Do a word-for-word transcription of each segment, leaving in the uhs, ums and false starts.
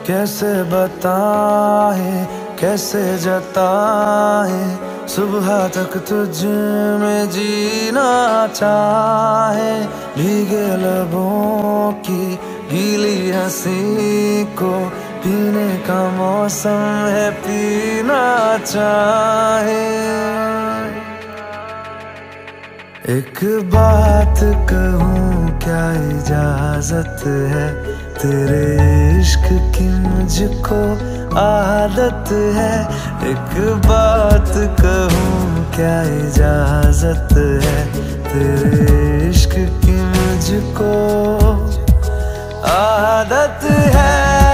कैसे बताए कैसे जताए, सुबह तक तुझ में जीना चाहे। भीगे लबों की गीली हंसी को पीने का मौसम है, पीना चाहे। एक बात कहूँ क्या इजाजत है, तेरे इश्क की मुझको आदत है। एक बात कहूँ क्या इजाजत है, तेरे इश्क की मुझको आदत है।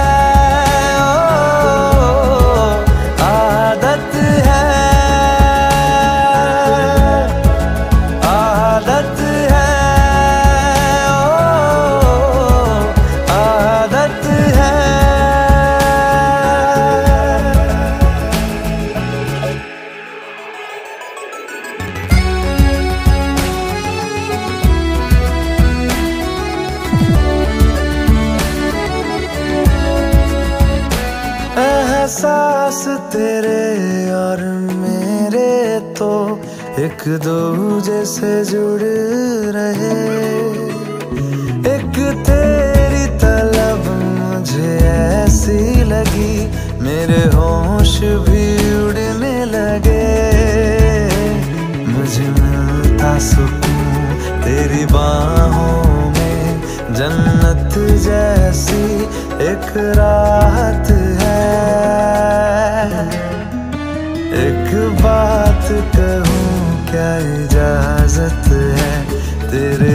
एहसास तेरे और मेरे तो एक दूजे से जुड़ रहे। एक तेरी तलब मुझे ऐसी लगी, मेरे होश भी उड़ने लगे। मुझे मिलता सुकून तेरी बाहों में, जन्नत जैसी एक राहत है। एक बात कहूँ क्या इजाजत है, तेरे